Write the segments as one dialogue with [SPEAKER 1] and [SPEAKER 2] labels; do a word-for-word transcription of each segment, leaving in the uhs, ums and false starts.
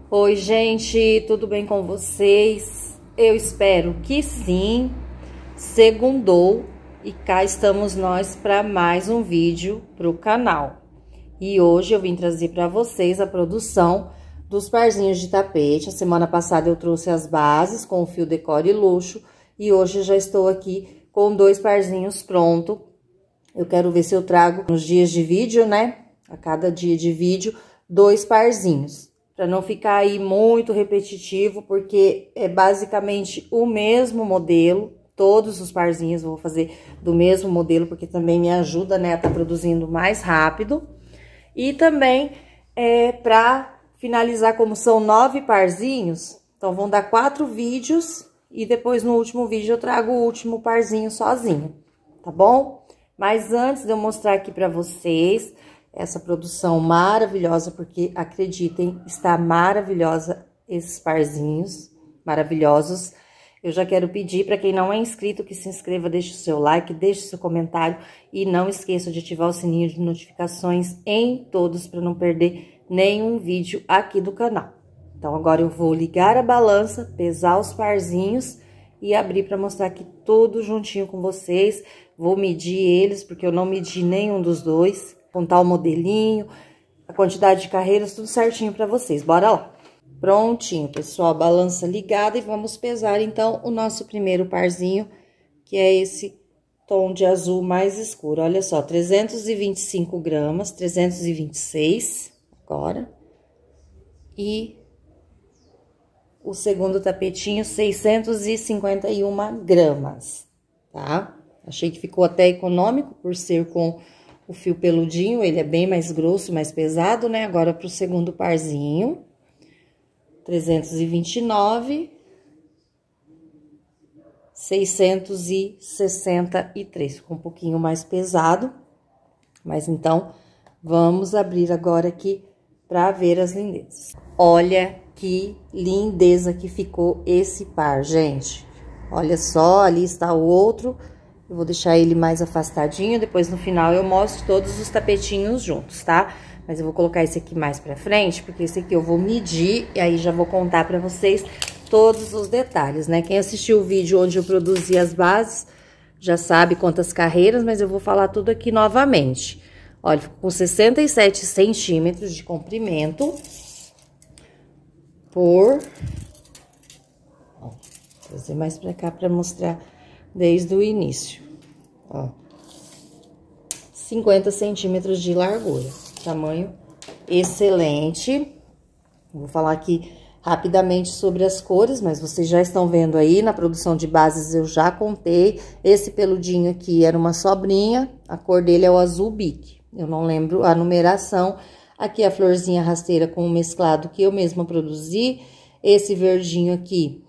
[SPEAKER 1] Oi, gente, tudo bem com vocês? Eu espero que sim. Segundou e cá estamos nós para mais um vídeo para o canal. E hoje eu vim trazer para vocês a produção dos parzinhos de tapete. A semana passada eu trouxe as bases com o fio decore luxo e hoje eu já estou aqui com dois parzinhos pronto. Eu quero ver se eu trago nos dias de vídeo, né? A cada dia de vídeo, dois parzinhos. Para não ficar aí muito repetitivo, porque é basicamente o mesmo modelo. Todos os parzinhos eu vou fazer do mesmo modelo, porque também me ajuda, né, a estar tá produzindo mais rápido. E também é para finalizar, como são nove parzinhos, então vão dar quatro vídeos e depois no último vídeo eu trago o último parzinho sozinho, tá bom? Mas antes de eu mostrar aqui para vocês essa produção maravilhosa, porque acreditem, está maravilhosa esses parzinhos, maravilhosos. Eu já quero pedir para quem não é inscrito que se inscreva, deixe o seu like, deixe o seu comentário e não esqueça de ativar o sininho de notificações em todos para não perder nenhum vídeo aqui do canal. Então agora eu vou ligar a balança, pesar os parzinhos e abrir para mostrar aqui tudo juntinho com vocês. Vou medir eles, porque eu não medi nenhum dos dois. Contar o modelinho, a quantidade de carreiras, tudo certinho para vocês. Bora lá. Prontinho, pessoal, balança ligada e vamos pesar, então, o nosso primeiro parzinho, que é esse tom de azul mais escuro. Olha só, trezentos e vinte e cinco gramas, trezentos e vinte e seis agora. E o segundo tapetinho, seiscentos e cinquenta e uma gramas, tá? Achei que ficou até econômico por ser com o fio peludinho, ele é bem mais grosso, mais pesado, né? Agora, pro segundo parzinho, trezentos e vinte e nove, seiscentos e sessenta e três, ficou um pouquinho mais pesado, mas então, vamos abrir agora aqui pra ver as lindezas. Olha que lindeza que ficou esse par, gente. Olha só, ali está o outro. Eu vou deixar ele mais afastadinho, depois no final eu mostro todos os tapetinhos juntos, tá? Mas eu vou colocar esse aqui mais pra frente, porque esse aqui eu vou medir e aí já vou contar pra vocês todos os detalhes, né? Quem assistiu o vídeo onde eu produzi as bases já sabe quantas carreiras, mas eu vou falar tudo aqui novamente. Olha, ficou com sessenta e sete centímetros de comprimento por... Ó, vou trazer mais pra cá pra mostrar desde o início, ó, cinquenta centímetros de largura, tamanho excelente. Vou falar aqui rapidamente sobre as cores, mas vocês já estão vendo aí, na produção de bases eu já contei. Esse peludinho aqui era uma sobrinha, a cor dele é o azul bique, eu não lembro a numeração. Aqui a florzinha rasteira com o mesclado que eu mesma produzi. Esse verdinho aqui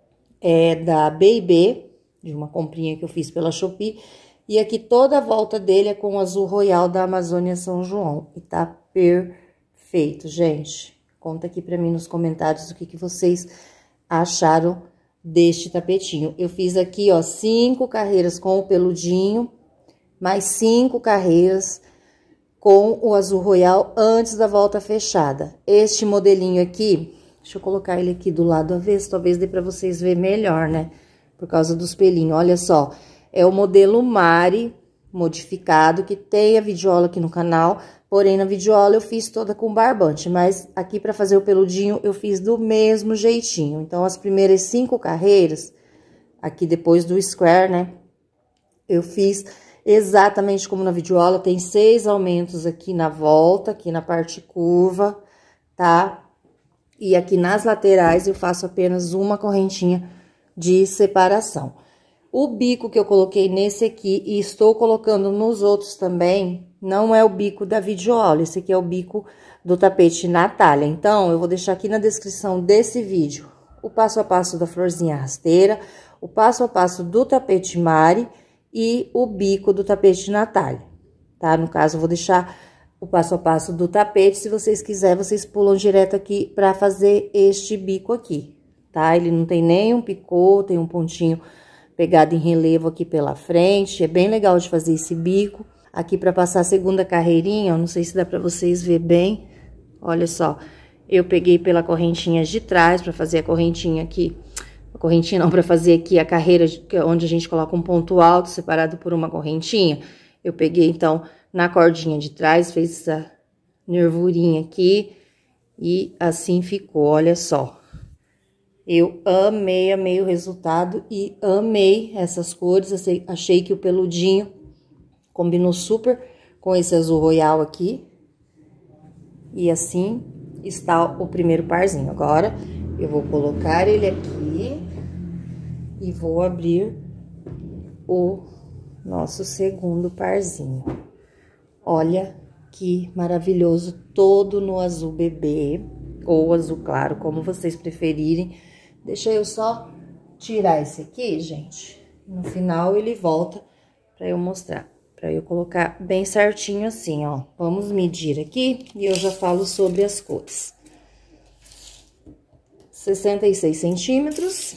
[SPEAKER 1] é da B e B, de uma comprinha que eu fiz pela Shopee. E aqui toda a volta dele é com o azul royal da Amazônia São João. E tá perfeito, gente. Conta aqui pra mim nos comentários o que, que vocês acharam deste tapetinho. Eu fiz aqui, ó, cinco carreiras com o peludinho, mais cinco carreiras com o azul royal antes da volta fechada. Este modelinho aqui, deixa eu colocar ele aqui do lado avesso, talvez dê pra vocês verem melhor, né? Por causa dos pelinhos, olha só, é o modelo Mari modificado, que tem a vidiola aqui no canal, porém na vidiola eu fiz toda com barbante, mas aqui para fazer o peludinho eu fiz do mesmo jeitinho. Então, as primeiras cinco carreiras, aqui depois do square, né, eu fiz exatamente como na vidiola, tem seis aumentos aqui na volta, aqui na parte curva, tá? E aqui nas laterais eu faço apenas uma correntinha de separação. O bico que eu coloquei nesse aqui e estou colocando nos outros também, não é o bico da vidiola, esse aqui é o bico do tapete Natália. Então, eu vou deixar aqui na descrição desse vídeo o passo a passo da florzinha rasteira, o passo a passo do tapete Mari e o bico do tapete Natália, tá? No caso, eu vou deixar o passo a passo do tapete, se vocês quiserem, vocês pulam direto aqui para fazer este bico aqui, tá? Ele não tem nenhum picô, tem um pontinho pegado em relevo aqui pela frente, é bem legal de fazer esse bico. Aqui para passar a segunda carreirinha, ó, não sei se dá para vocês ver bem, olha só, eu peguei pela correntinha de trás pra fazer a correntinha aqui. A correntinha não, pra fazer aqui a carreira onde a gente coloca um ponto alto separado por uma correntinha. Eu peguei, então, na cordinha de trás, fez essa nervurinha aqui e assim ficou, olha só. Eu amei, amei o resultado e amei essas cores, achei, achei que o peludinho combinou super com esse azul royal aqui. E assim está o primeiro parzinho. Agora, eu vou colocar ele aqui e vou abrir o nosso segundo parzinho. Olha que maravilhoso, todo no azul bebê, ou azul claro, como vocês preferirem. Deixa eu só tirar esse aqui, gente. No final ele volta pra eu mostrar, pra eu colocar bem certinho assim, ó. Vamos medir aqui e eu já falo sobre as cores. sessenta e seis centímetros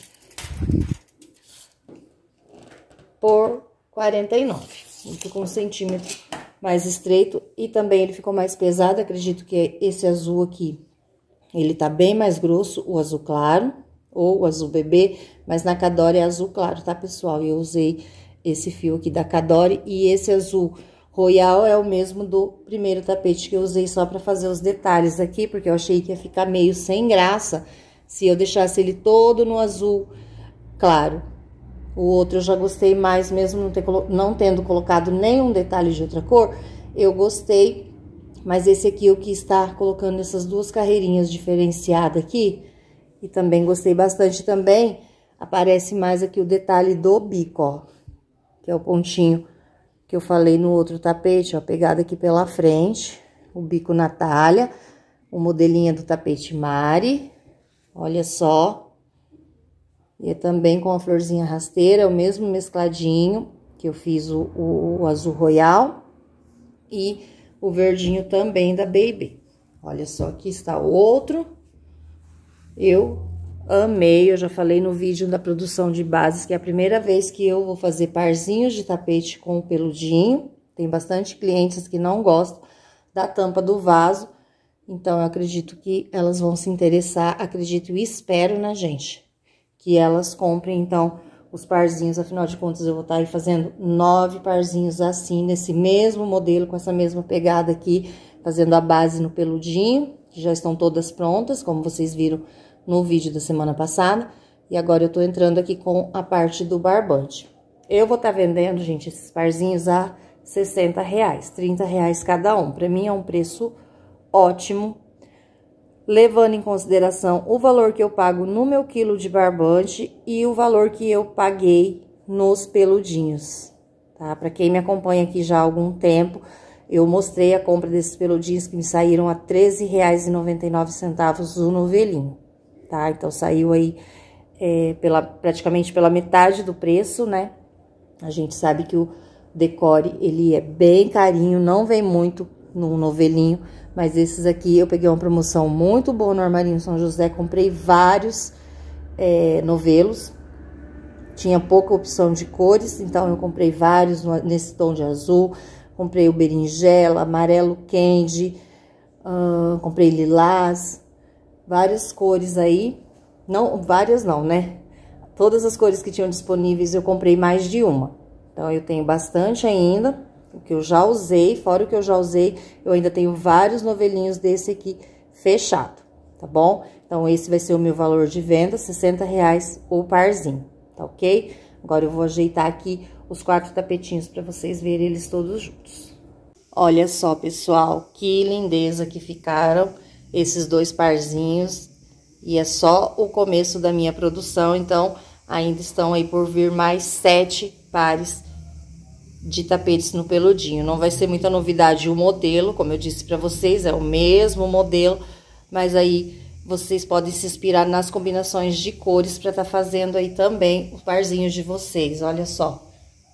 [SPEAKER 1] por quarenta e nove. Ele ficou um centímetro mais estreito e também ele ficou mais pesado. Acredito que esse azul aqui, ele tá bem mais grosso, o azul claro ou o azul bebê, mas na Cadore é azul claro, tá, pessoal? Eu usei esse fio aqui da Cadore e esse azul royal é o mesmo do primeiro tapete que eu usei só pra fazer os detalhes aqui, porque eu achei que ia ficar meio sem graça se eu deixasse ele todo no azul claro. O outro eu já gostei mais, mesmo não, ter, não tendo colocado nenhum detalhe de outra cor, eu gostei. Mas esse aqui eu quis estar colocando essas duas carreirinhas diferenciadas aqui. E também gostei bastante também. Aparece mais aqui o detalhe do bico, ó. Que é o pontinho que eu falei no outro tapete, ó. Pegado aqui pela frente. O bico Natália. O modelinho do tapete Mari. Olha só. E é também com a florzinha rasteira, o mesmo mescladinho que eu fiz o, o, o azul royal. E o verdinho também da Baby. Olha só, aqui está o outro. Eu amei, eu já falei no vídeo da produção de bases, que é a primeira vez que eu vou fazer parzinhos de tapete com o peludinho. Tem bastante clientes que não gostam da tampa do vaso. Então, eu acredito que elas vão se interessar, acredito e espero, né, gente? Que elas comprem, então, os parzinhos. Afinal de contas, eu vou estar aí fazendo nove parzinhos assim, nesse mesmo modelo, com essa mesma pegada aqui, fazendo a base no peludinho, que já estão todas prontas, como vocês viram no vídeo da semana passada. E agora eu tô entrando aqui com a parte do barbante. Eu vou estar vendendo, gente, esses parzinhos a sessenta reais, trinta reais cada um. Pra mim é um preço ótimo, levando em consideração o valor que eu pago no meu quilo de barbante e o valor que eu paguei nos peludinhos, tá? Pra quem me acompanha aqui já há algum tempo, eu mostrei a compra desses peludinhos que me saíram a treze reais e noventa e nove centavos o novelinho, tá? Então, saiu aí é, pela, praticamente pela metade do preço, né? A gente sabe que o Decore, ele é bem carinho, não vem muito no novelinho, mas esses aqui eu peguei uma promoção muito boa no Armarinho São José, comprei vários é, novelos, tinha pouca opção de cores, então eu comprei vários nesse tom de azul, comprei o berinjela, amarelo candy, hum, comprei lilás, várias cores aí, não, várias não, né? Todas as cores que tinham disponíveis eu comprei mais de uma, então eu tenho bastante ainda. O que eu já usei, fora o que eu já usei, eu ainda tenho vários novelinhos desse aqui fechado, tá bom? Então, esse vai ser o meu valor de venda, sessenta reais o parzinho, tá ok? Agora, eu vou ajeitar aqui os quatro tapetinhos pra vocês verem eles todos juntos. Olha só, pessoal, que lindeza que ficaram esses dois parzinhos. E é só o começo da minha produção, então, ainda estão aí por vir mais sete pares de tapetes no peludinho. Não vai ser muita novidade o modelo, como eu disse pra vocês, é o mesmo modelo, mas aí vocês podem se inspirar nas combinações de cores pra tá fazendo aí também os parzinhos de vocês. Olha só,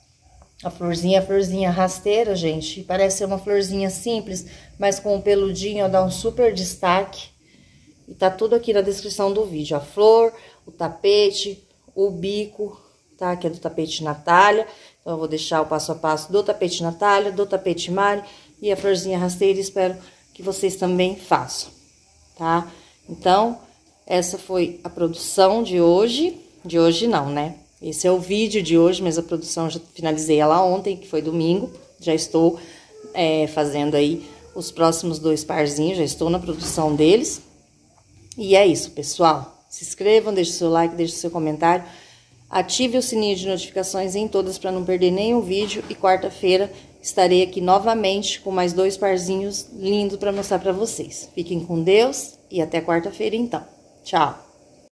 [SPEAKER 1] a florzinha, a florzinha rasteira, gente, parece ser uma florzinha simples, mas com o peludinho, ó, dá um super destaque. E tá tudo aqui na descrição do vídeo, a flor, o tapete, o bico, tá? Que é do tapete Natália. Então, eu vou deixar o passo a passo do tapete Natália, do tapete Mari e a florzinha rasteira. Espero que vocês também façam, tá? Então, essa foi a produção de hoje. De hoje não, né? Esse é o vídeo de hoje, mas a produção já finalizei ela ontem, que foi domingo. Já estou é, fazendo aí os próximos dois parzinhos, já estou na produção deles. E é isso, pessoal. Se inscrevam, deixe seu like, deixe seu comentário. Ative o sininho de notificações em todas para não perder nenhum vídeo. E quarta-feira estarei aqui novamente com mais dois parzinhos lindos para mostrar para vocês. Fiquem com Deus e até quarta-feira então. Tchau!